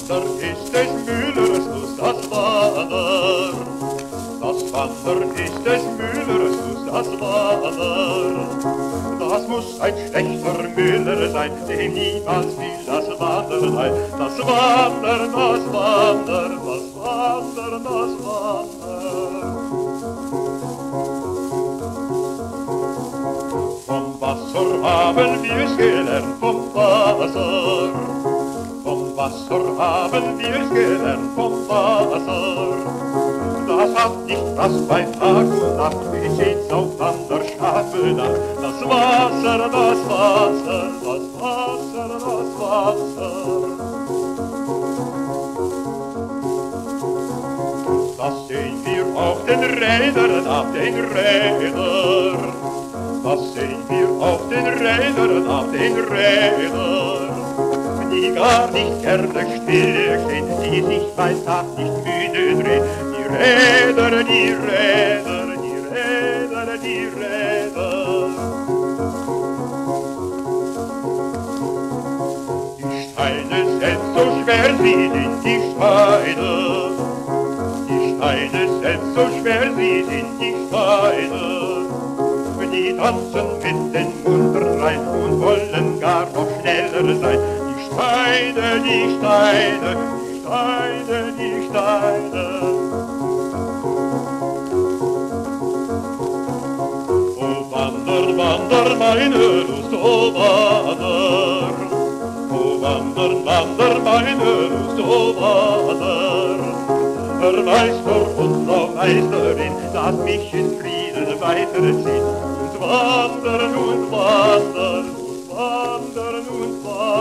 Wandern ist des Müllers Lust, das Wandern. Das Wandern ist des Müllers Lust, das Wandern. Das muss ein schlechter Müller sein, dem niemals will das Wandern ein. Das Wandern, das Wandern, das Wandern, das Wandern. Vom Wasser haben wir's gelernt, vom Wasser. Vom Wasser haben wir's gelernt, vom Wasser. Das hat nicht was bei Tag und Nacht, wie steht's auf an der Schafel da. Das Wasser, das Wasser, das Wasser, das Wasser. Das sehen wir auf den Rädern, auf den Rädern. Das sehen wir auf den Rädern, auf den Rädern. Die gar nicht gerne still stehen, die sich bei Tag nicht müde drehen. Die Räder, die Räder, die Räder, die Räder. Die Steine sind so schwer, sie sind die Steine. Die Steine sind so schwer, sie sind die Steine. Die tanzen mit den Muntern rein und wollen gar noch schneller sein. Die Steine, die Steine, die Steine, die Steine. Oh, wandern, wandern, meine Lust, oh, wandern. Oh, wandern, wandern, meine Lust, oh, wandern. Herr Meister und Frau Meisterin, lasst mich in Frieden weiterziehen. Wandern und wandern und wandern und wandern.